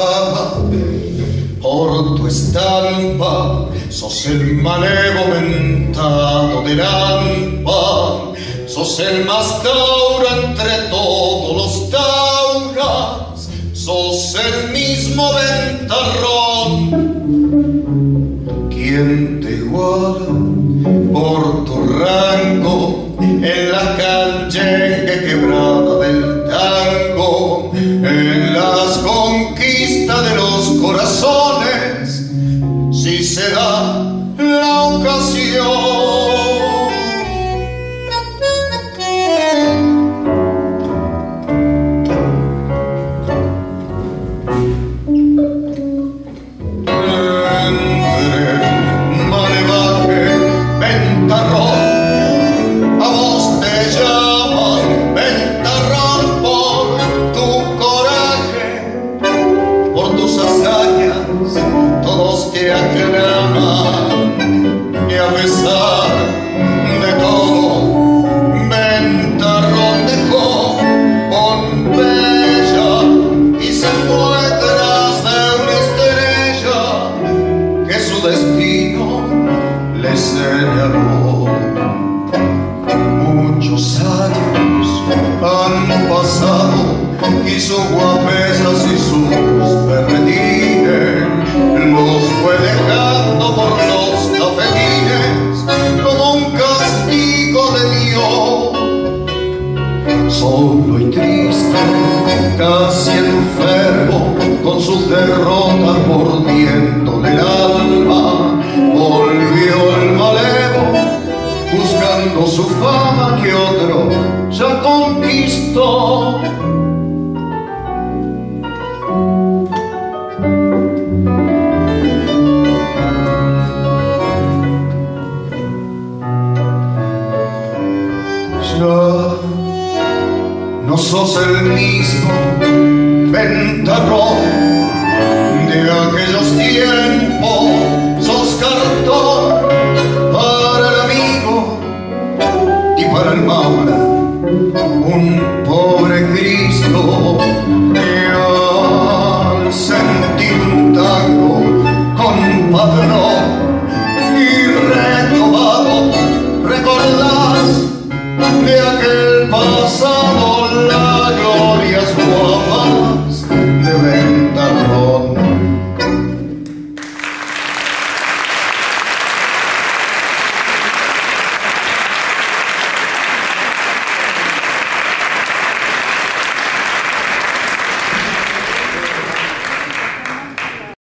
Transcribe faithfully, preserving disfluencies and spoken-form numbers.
fama, por tu estampa, sos el malevo mentado del hampa, sos el más taura entre todos los tauras, sos el mismo ventarrón. ¿Quién te iguala por tu rango en la calle quebrada del tango, en las conquistas de los corazones, si se da la ocasión? Todos te aclaman y a pesar de todo, Ventarrón dejó Pompeya y se fue tras de una estrella que su destino le señaló. Muchos años han pasado y sus guapesas y sus berretines los fue dejando por los cafetines como un castigo de Dios. Solo y triste, casi enfermo, con sus derrotas mordiendo del alma, volvió el malevo buscando su fama que otro ya conquistó. No sos el mismo Ventarrón